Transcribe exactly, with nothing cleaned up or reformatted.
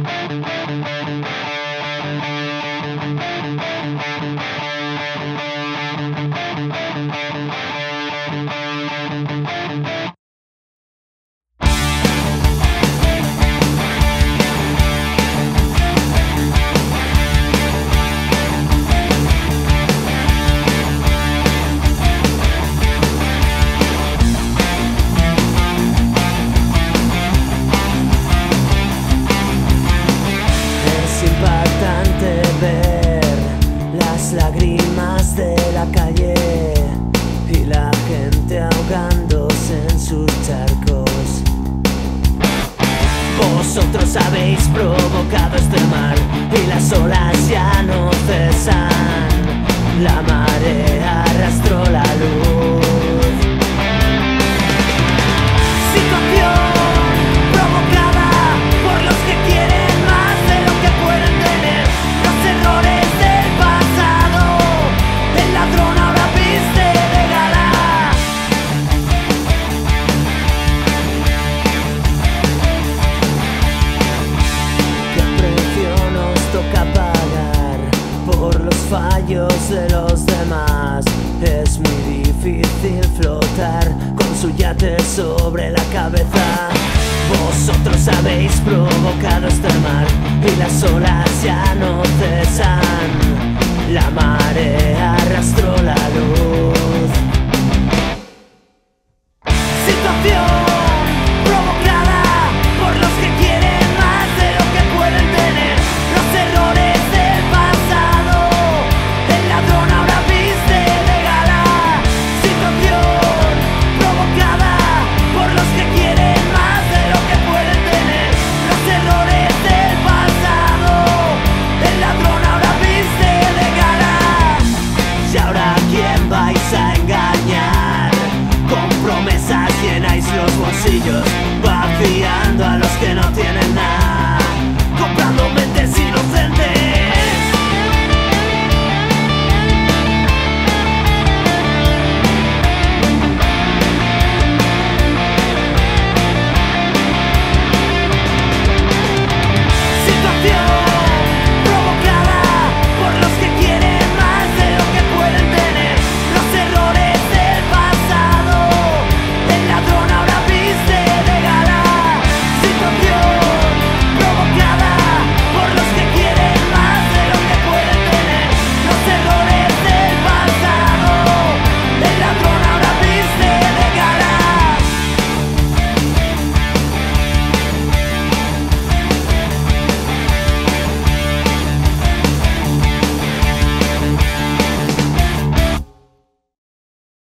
Lágrimas de la calle y la gente ahogándose en sus charcos. Vosotros habéis provocado este mal y las olas ya no cesan. La marea arrastró la luz. Situación provocada por los que quieren más de lo que pueden tener. Los errores del pasado, el ladrón ahora viste de gala. ¿Qué precio nos toca pagar por los fallos de los demás? Es muy difícil flotar con su yate sobre la cabeza. Vosotros habéis provocado este mar y las olas ya no cesan. La marea arrastró la luz.